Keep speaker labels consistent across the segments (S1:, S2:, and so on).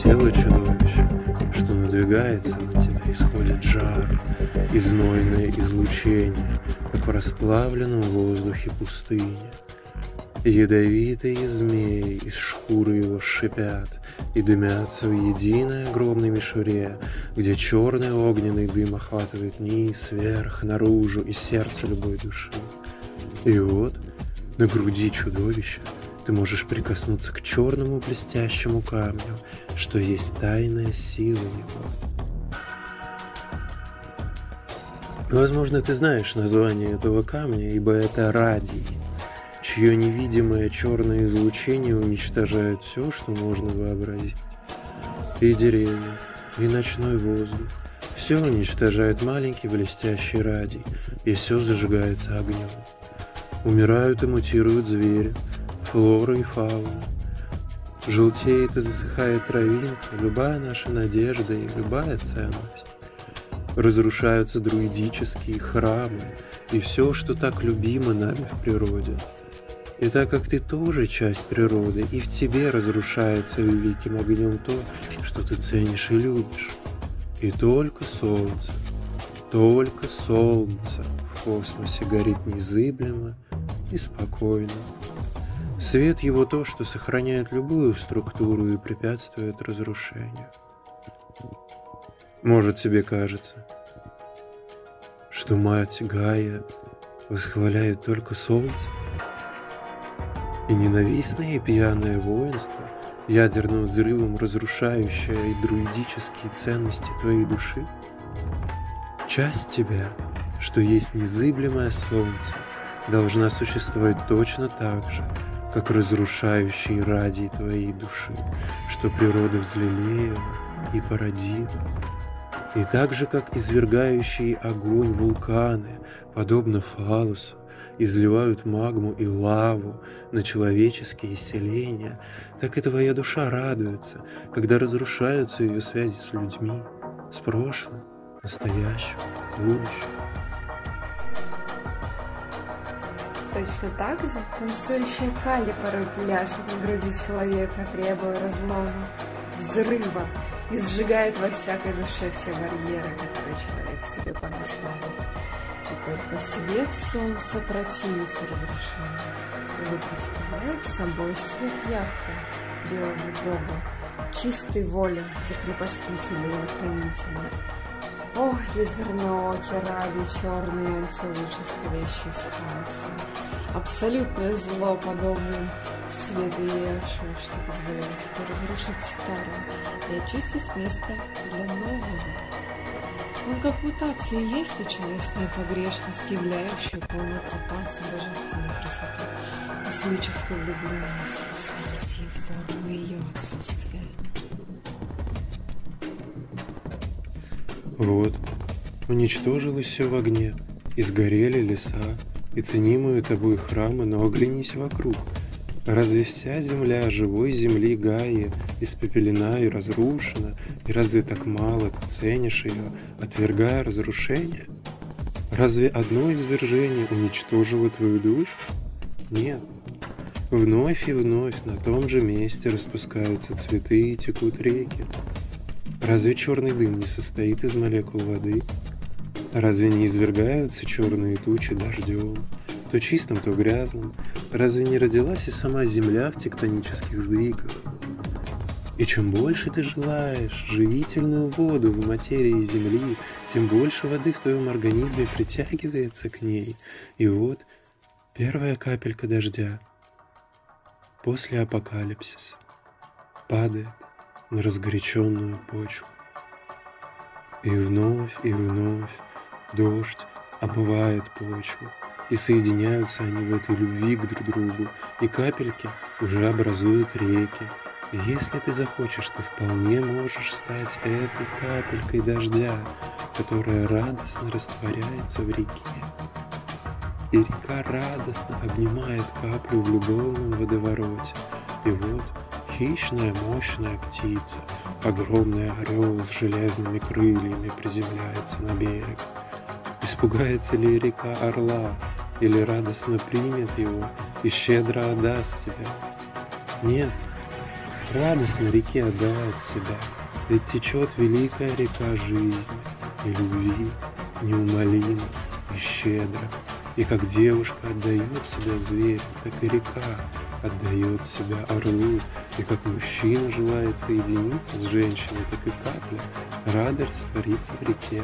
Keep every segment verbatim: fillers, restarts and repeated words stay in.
S1: тело чудовища, что надвигается на тебя, исходит жар и знойное излучение, как в расплавленном воздухе пустыни. Ядовитые змеи из шкуры его шипят и дымятся в единой огромной мишуре, где черный огненный дым охватывает низ, вверх, наружу и сердце любой души. И вот на груди чудовища ты можешь прикоснуться к черному блестящему камню, что есть тайная сила его. Возможно, ты знаешь название этого камня, ибо это радий, чье невидимое черное излучение уничтожает все, что можно вообразить. И деревья, и ночной воздух. Все уничтожает маленький блестящий радий, и все зажигается огнем. Умирают и мутируют звери, флора и фауна. Желтеет и засыхает травинка, любая наша надежда и любая ценность. Разрушаются друидические храмы и все, что так любимо нами в природе. И так как ты тоже часть природы, и в тебе разрушается великим огнем то, что ты ценишь и любишь. И только солнце, только солнце в космосе горит незыблемо и спокойно. Свет его то, что сохраняет любую структуру и препятствует разрушению. Может, тебе кажется, что мать Гая восхваляет только солнце? И ненавистное и пьяное воинство, ядерным взрывом разрушающее и друидические ценности твоей души? Часть тебя, что есть незыблемое солнце, должна существовать точно так же, как разрушающий радий твоей души, что природа взлелеяла и породила. И так же, как извергающие огонь вулканы, подобно фалусу, изливают магму и лаву на человеческие селения, так и твоя душа радуется, когда разрушаются ее связи с людьми, с прошлым, настоящим, будущим.
S2: Точно так же танцующая Кали порой пляшет на груди человека, требуя разлома, взрыва и сжигает во всякой душе все барьеры, которые человек себе понастроил. И только свет солнца противится разрушению, ибо представляет собой свет Яхве, белого Бога, чистой воли закрепостителя и охранителя. Ох, литерноокий, ради черный антилуч, исходящий из хаоса. Абсолютное зло, подобным свету Иешуа, что позволяет тебе разрушить старое и очистить место для нового. Он как мутация и есть личностная погрешность, являющая полной оккупацией божественной красоты, космической влюбленности, смерти и формы ее отсутствия.
S1: Вот, уничтожилось все в огне, и сгорели леса, и ценимые тобой храмы, но оглянись вокруг. Разве вся земля живой земли Гаи испепелена и разрушена, и разве так мало ты ценишь ее, отвергая разрушение? Разве одно извержение уничтожило твою душу? Нет. Вновь и вновь на том же месте распускаются цветы и текут реки. Разве черный дым не состоит из молекул воды? Разве не извергаются черные тучи дождем, то чистым, то грязным? Разве не родилась и сама земля в тектонических сдвигах? И чем больше ты желаешь живительную воду в материи земли, тем больше воды в твоем организме притягивается к ней. И вот первая капелька дождя после апокалипсиса падает на разгоряченную почву. И вновь и вновь дождь омывает почву, и соединяются они в этой любви к друг другу, и капельки уже образуют реки. И если ты захочешь, ты вполне можешь стать этой капелькой дождя, которая радостно растворяется в реке. И река радостно обнимает каплю в любовном водовороте. И вот хищная мощная птица, огромный орел с железными крыльями приземляется на берег. Испугается ли река орла, или радостно примет его и щедро отдаст себя? Нет, радостно реке отдавать себя, ведь течет великая река жизни и любви, неумолимо и щедро. И как девушка отдает себя зверю, так и река отдает себя орлу. И как мужчина желает соединиться с женщиной, так и капля рада раствориться в реке.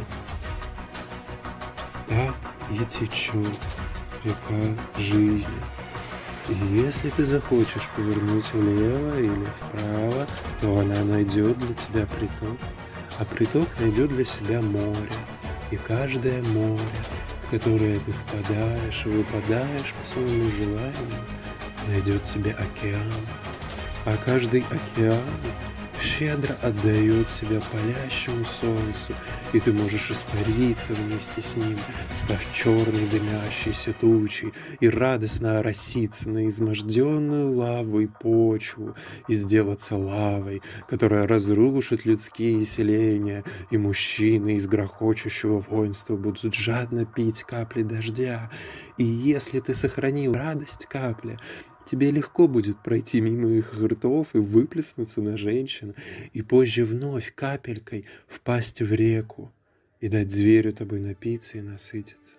S1: Так и течет река жизни. И если ты захочешь повернуть влево или вправо, то она найдет для тебя приток, а приток найдет для себя море. И каждое море, в которое ты впадаешь и выпадаешь по своему желанию, найдет себе океан, а каждый океан щедро отдает себя палящему солнцу, и ты можешь испариться вместе с ним, став черной дымящейся тучей, и радостно ороситься на изможденную лавой почву и сделаться лавой, которая разрушит людские селения, и мужчины из грохочущего воинства будут жадно пить капли дождя. И если ты сохранил радость капли, тебе легко будет пройти мимо их ртов и выплеснуться на женщин, и позже вновь капелькой впасть в реку и дать зверю тобой напиться и насытиться.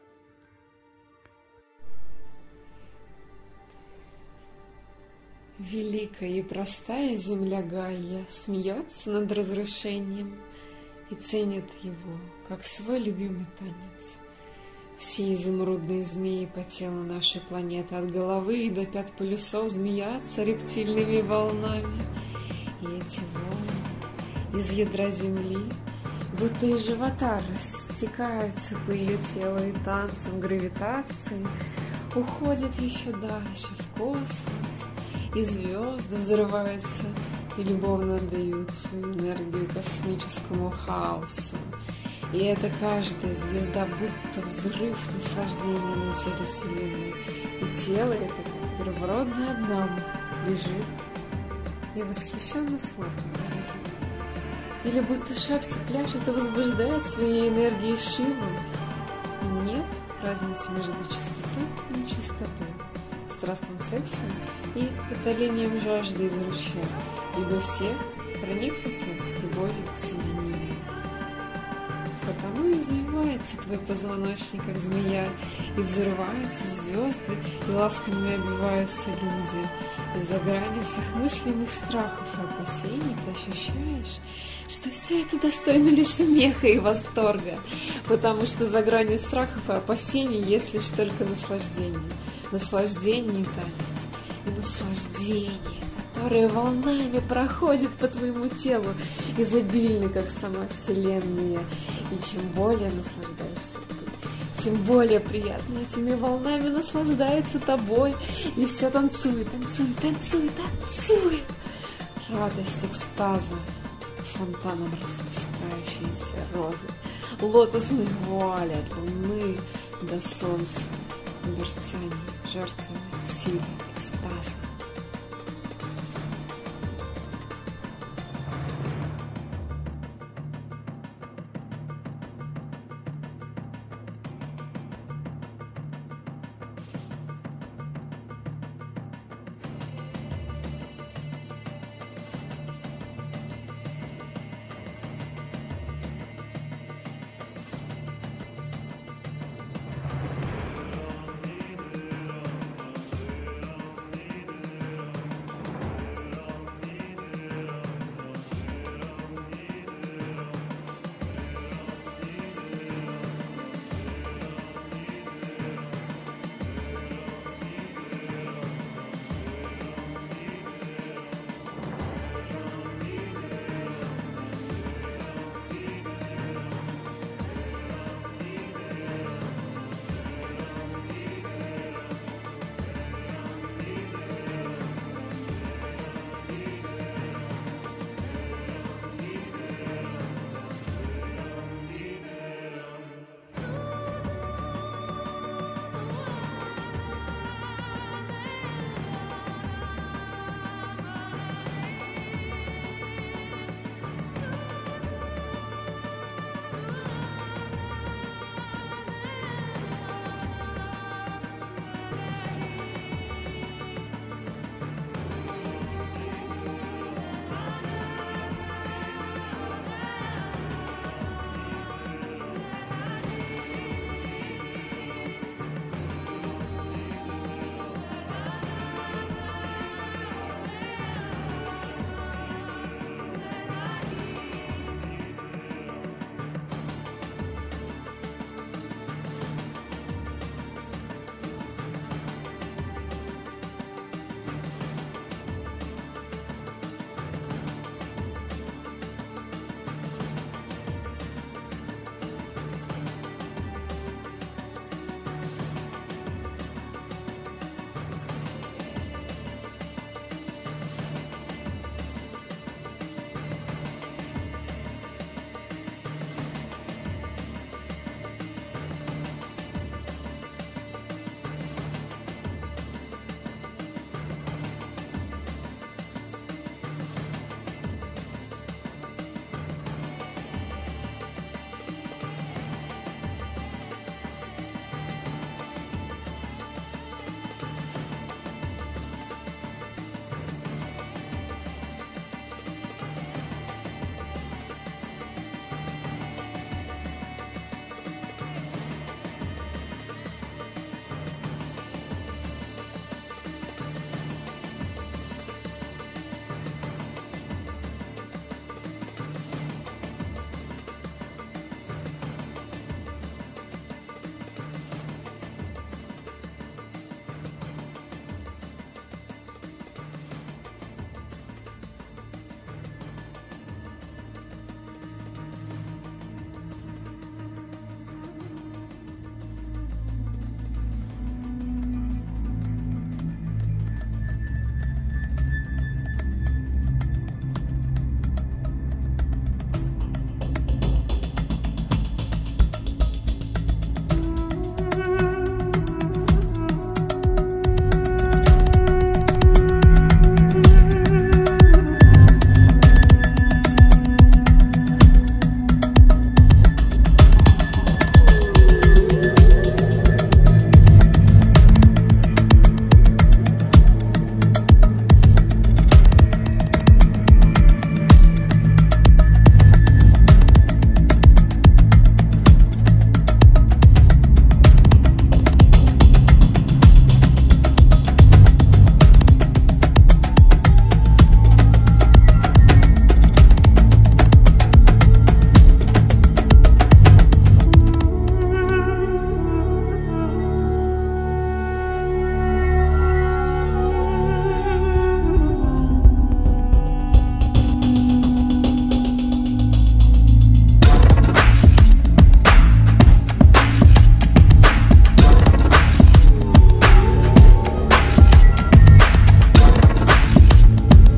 S2: Великая и простая земля Гайя смеется над разрушением и ценит его, как свой любимый танец. Все изумрудные змеи по телу нашей планеты от головы и до пят полюсов змеятся рептильными волнами. И эти волны из ядра Земли, будто из живота, растекаются по ее телу и танцем гравитации уходят еще дальше в космос, и звезды взрываются и любовно отдают свою энергию космическому хаосу. И это каждая звезда будто взрыв наслаждения на теле Вселенной. И тело это, как первородная дама, лежит и восхищенно смотрит на него. Или будто Шакти пляшет и возбуждает своей энергией Шиву. И нет разницы между чистотой и нечистотой, страстным сексом и утолением жажды из ручья, ибо все проникнуты любовью к соединению. Потому и извивается твой позвоночник, как змея, и взрываются звезды, и ласками обиваются люди. И за гранью всех мыслимых страхов и опасений ты ощущаешь, что все это достойно лишь смеха и восторга, потому что за гранью страхов и опасений есть лишь только наслаждение. Наслаждение и танец, и наслаждение, которое волнами проходит по твоему телу, изобильно, как сама Вселенная. И чем более наслаждаешься ты, тем более приятно этими волнами наслаждается тобой. И все танцует, танцует, танцует, танцует. Радость экстаза, фонтаном распускающиеся розы, лотосные вуали от луны до солнца, мерцание жертвенной силы экстаза.